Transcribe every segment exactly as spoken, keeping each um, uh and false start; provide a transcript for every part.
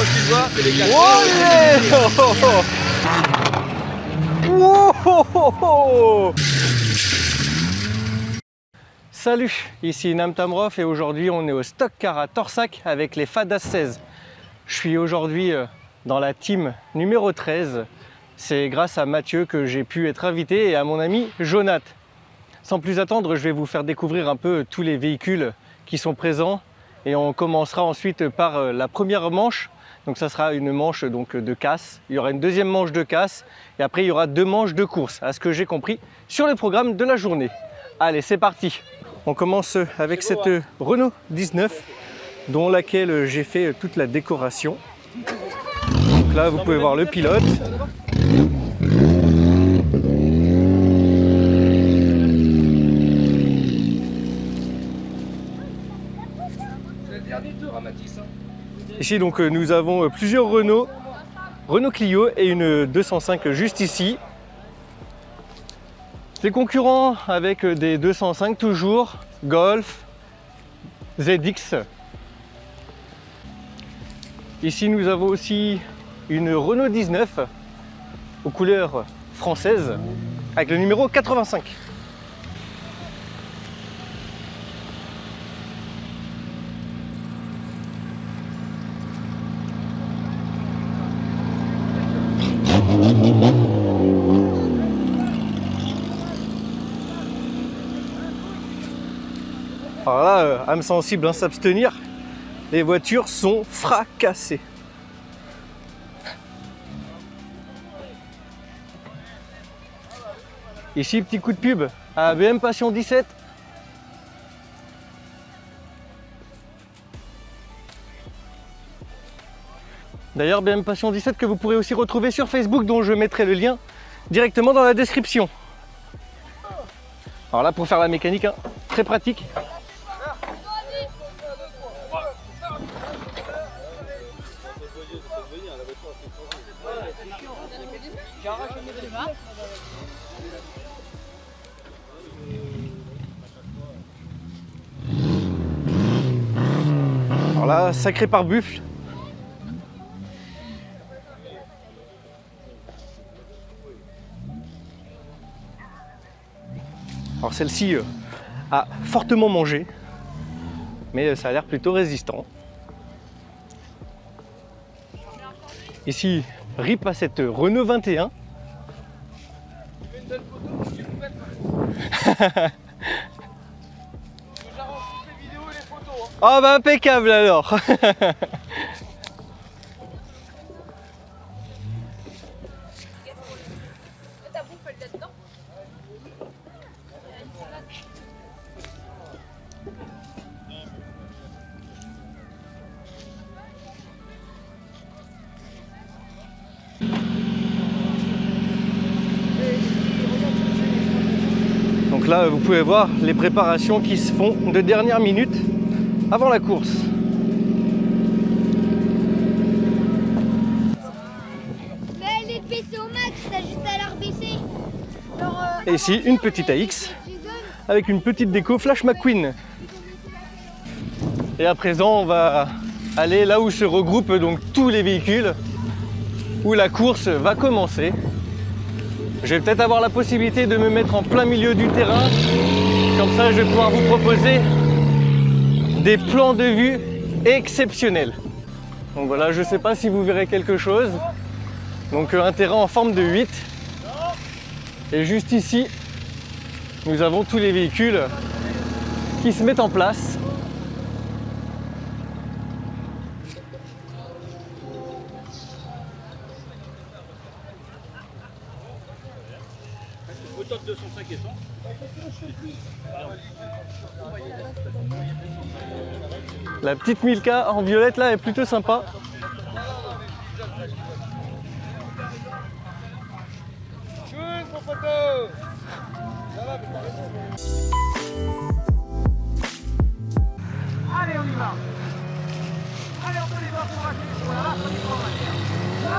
tu vois, c'est les quatre. Oh, yeah. Oh, oh, oh, oh. Salut, ici Nam Tamrof et aujourd'hui on est au Stock Car à Torsac avec les Fadas seize. Je suis aujourd'hui dans la team numéro treize. C'est grâce à Mathieu que j'ai pu être invité et à mon ami Jonath. Sans plus attendre, je vais vous faire découvrir un peu tous les véhicules qui sont présents et on commencera ensuite par la première manche. Donc ça sera une manche donc de casse, il y aura une deuxième manche de casse et après il y aura deux manches de course, à ce que j'ai compris sur le programme de la journée. Allez, c'est parti. On commence avec cette beau, hein. Renault dix-neuf dont laquelle j'ai fait toute la décoration. Donc là vous pouvez voir le pilote. Ici donc nous avons plusieurs Renault, Renault Clio et une deux cent cinq juste ici. Des concurrents avec des deux cent cinq toujours, Golf, Z X. Ici nous avons aussi une Renault dix-neuf aux couleurs françaises avec le numéro quatre-vingt-cinq. Alors là, euh, âme sensible, hein, s'abstenir, les voitures sont fracassées. Ici, petit coup de pub à B M Passion dix-sept. D'ailleurs, B M Passion dix-sept que vous pourrez aussi retrouver sur Facebook, dont je mettrai le lien directement dans la description. Alors là, pour faire la mécanique, hein, très pratique. Alors là, sacré pare-buffle. Alors celle-ci euh, a fortement mangé, mais ça a l'air plutôt résistant. Ici, rip à cette Renault vingt et un. Oh bah impeccable alors. Donc là, vous pouvez voir les préparations qui se font de dernière minute avant la course. Mais elle est baissée au max, t'as juste à la rebaisser. Genre, euh, Et ici, une petite A X avec une petite déco Flash McQueen. Et à présent, on va aller là où se regroupent donc tous les véhicules, où la course va commencer. Je vais peut-être avoir la possibilité de me mettre en plein milieu du terrain. Comme ça, je vais pouvoir vous proposer des plans de vue exceptionnels. Donc voilà, je ne sais pas si vous verrez quelque chose. Donc un terrain en forme de huit. Et juste ici, nous avons tous les véhicules qui se mettent en place. La petite Milka en violette là est plutôt sympa. Allez, on y va. Allez, on peut les voir pour la suite. Voilà, on y va.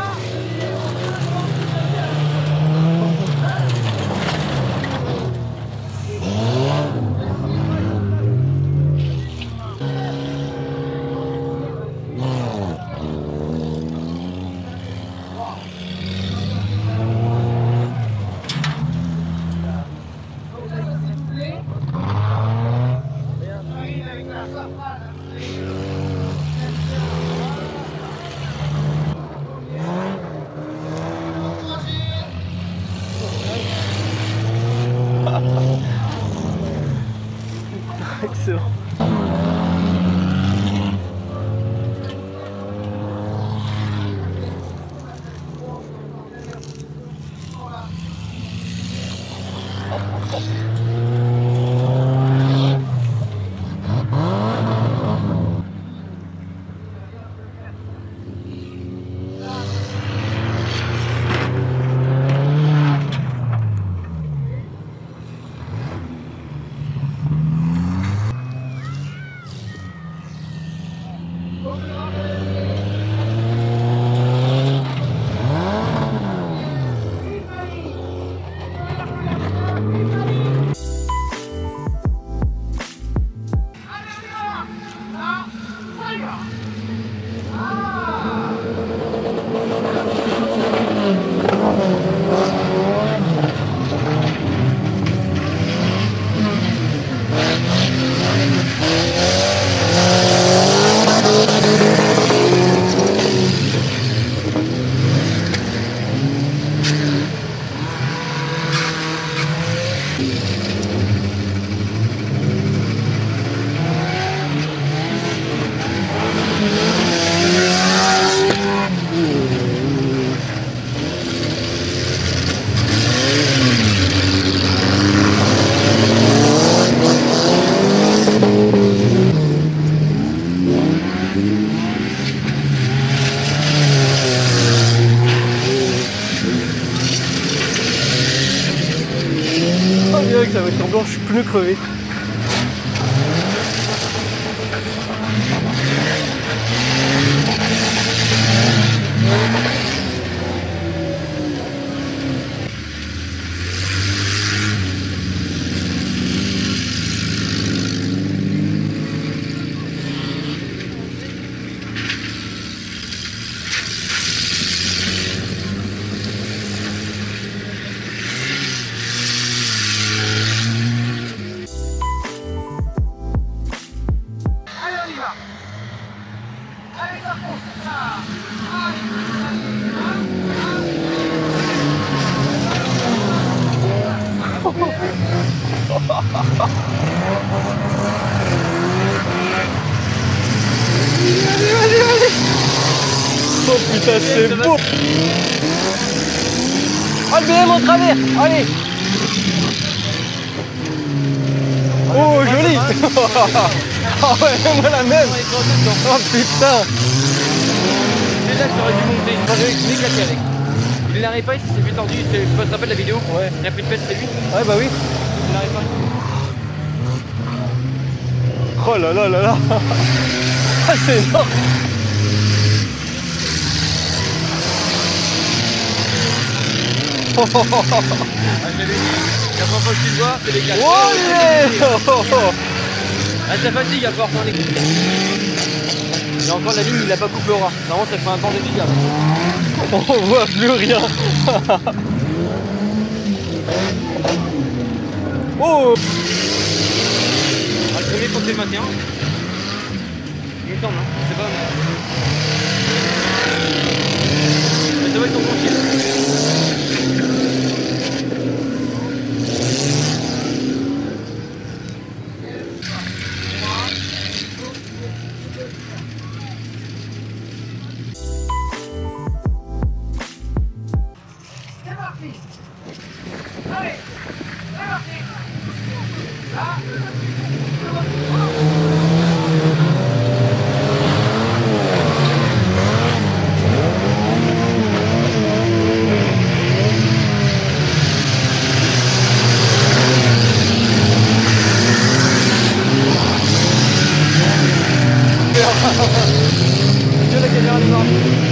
pneus crevés. Oh putain, c'est beau! Oh le B M en travers! Allez! Oh joli! Oh ouais, moi la même! Oh putain! Déjà j'aurais dû monter, je m'éclater avec. Il n'arrive pas, il s'est fait tordu, je sais pas si tu te rappelles la vidéo? Ouais. Il a pris de pète, c'est lui? Ouais bah oui! Il n'arrive pas. Oh là là là là! Ah c'est énorme! Ah, je l'avais dit, la première fois que tu le vois, c'est les gars. Oh yeah! Oh, oh. Ah, ça fatigue à force d'en écouter. Et encore la ligne, il a pas coupé au ras. Normalement, ça fait un temps de dégâts. On voit plus rien! Oh! Ah, le premier quand c'est le vingt et un. Il me semble, hein. Je sais pas, mais. Mais ça va, ils sont tranquilles. Dieu, la caméra démarre.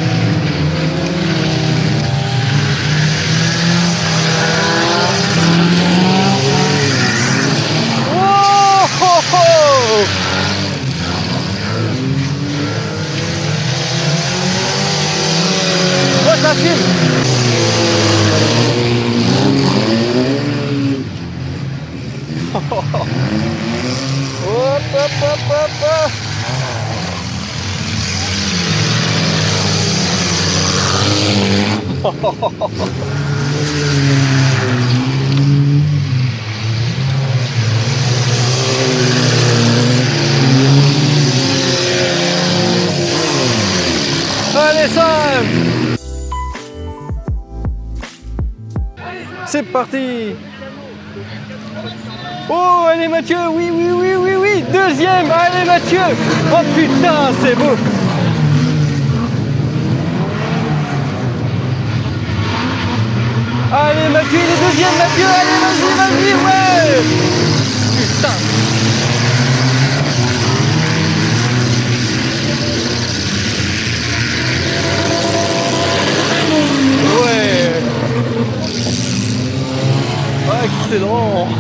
Oh, oh, oh. Oh, ça filme. Hop, hop, hop, hop, hop. Allez Sam! C'est parti! Oh allez Mathieu! Oui oui oui oui oui! Deuxième! Allez Mathieu! Oh putain c'est beau! Allez Mathieu, il est deuxième Mathieu, allez vas-y, vas-y, ouais. Putain. Ouais. Ah, excellent.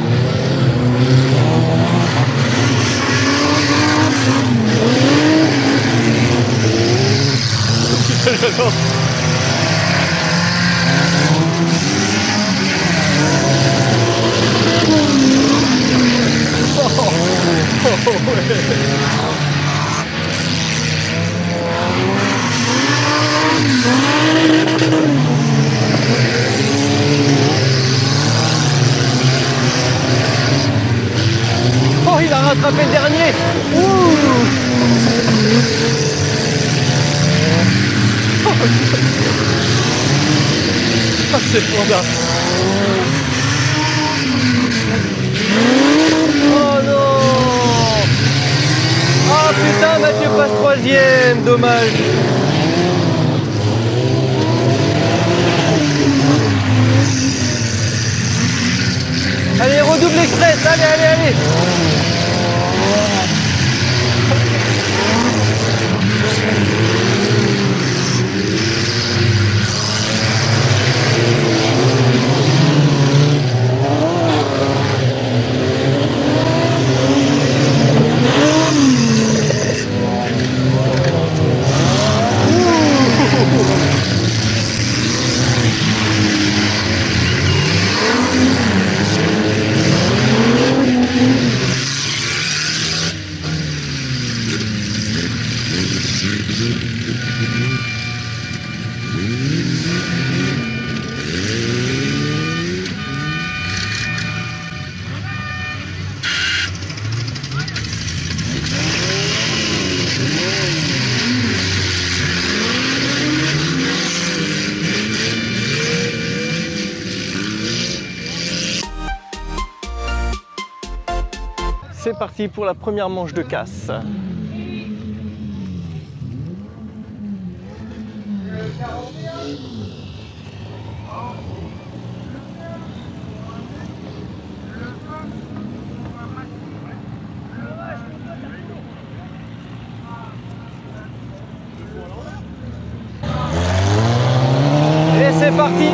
J'adore. Oh, ouais. Oh, il a rattrapé le dernier. Ouh. Oh, c'est formidable. Oh non. Oh putain, Mathieu passe troisième, dommage. Allez, redouble l'express, allez, allez, allez. parti pour la première manche de casse. Et c'est parti!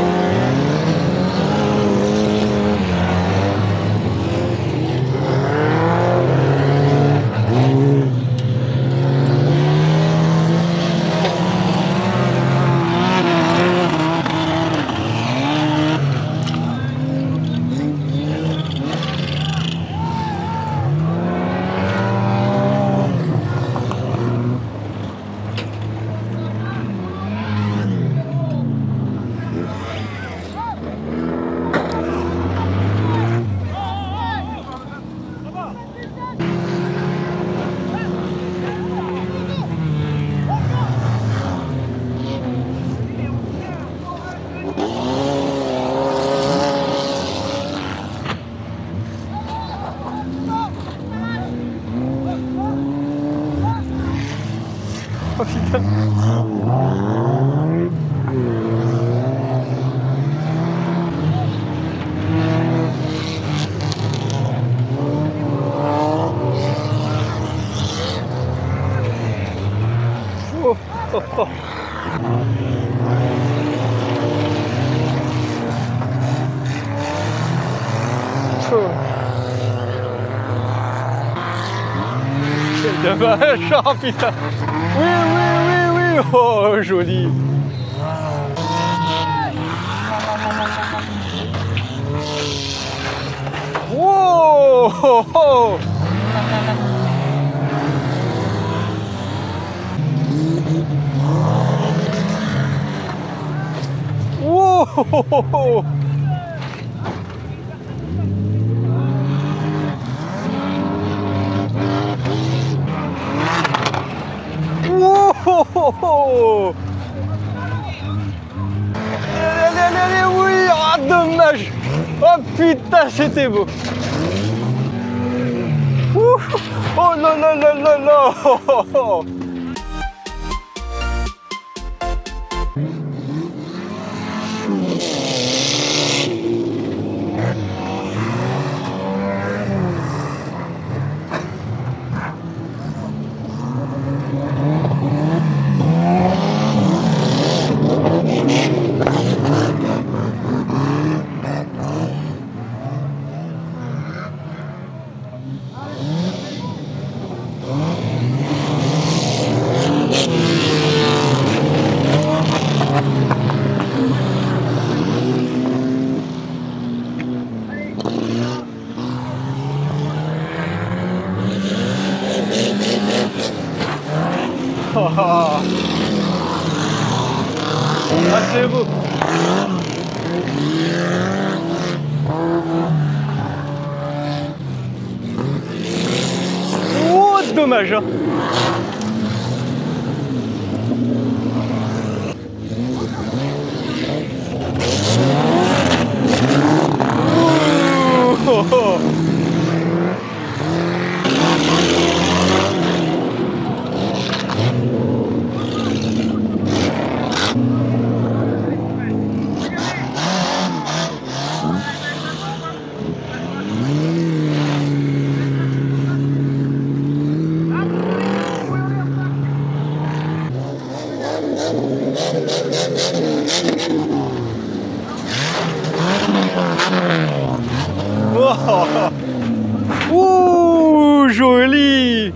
Oh putain. Oh, oh, oh. Oh. Quel dommage, oh putain. Oui, oui, oui, oui, oh, joli. Wow, oh, oh. Wow, oh, oh, oh. Oh, oh, oh. Allez, allez, allez, oui, oh, dommage. Oh putain, c'était beau. Ouh. Oh là là là là là. Oh, oh, oh. Ah, c'est beau. Oh, dommage. Hein. Oh, oh, oh. Ouh, joli.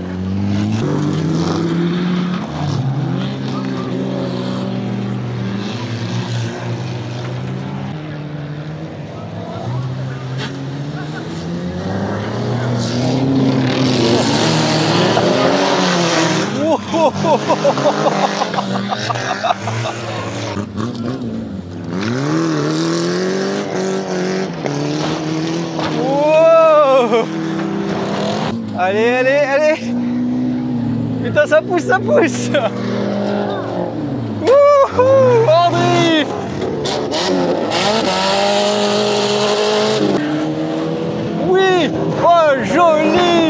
Wow. Allez, allez, allez. Putain, ça pousse, ça pousse. Wouhou, en drift. Oui, oh, joli.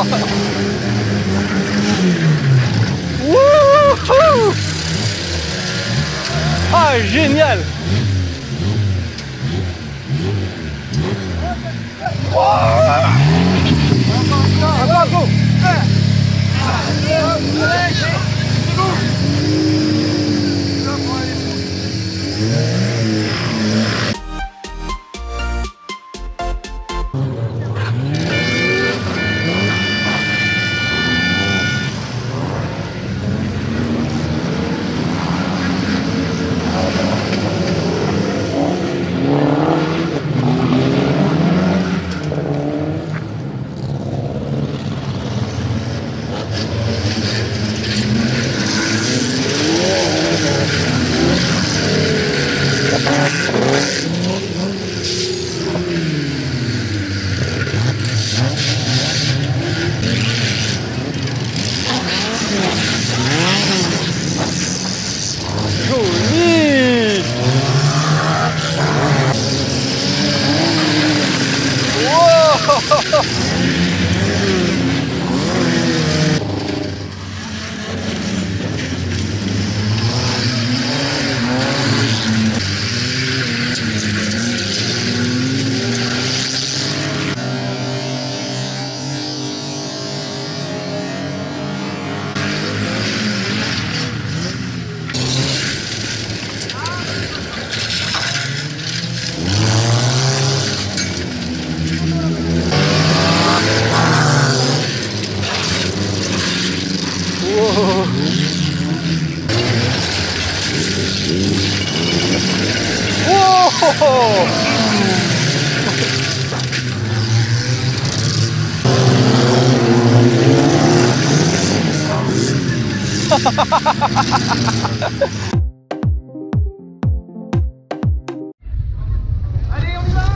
Wouhou! Ah, génial! Joli! Wow! Allez, on y va.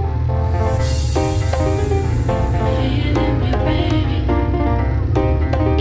Feeling me, baby.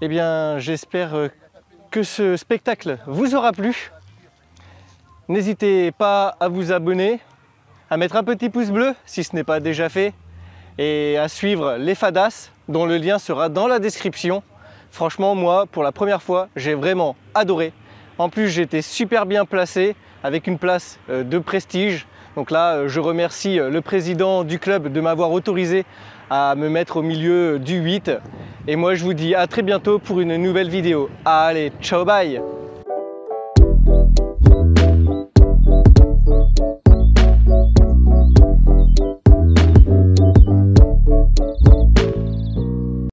Eh bien, j'espère que ce spectacle vous aura plu. N'hésitez pas à vous abonner, à mettre un petit pouce bleu si ce n'est pas déjà fait et à suivre les Fadas dont le lien sera dans la description. Franchement, moi, pour la première fois, j'ai vraiment adoré. En plus, j'étais super bien placé avec une place de prestige. Donc là, je remercie le président du club de m'avoir autorisé à me mettre au milieu du huit. Et moi, je vous dis à très bientôt pour une nouvelle vidéo. Allez, ciao, bye!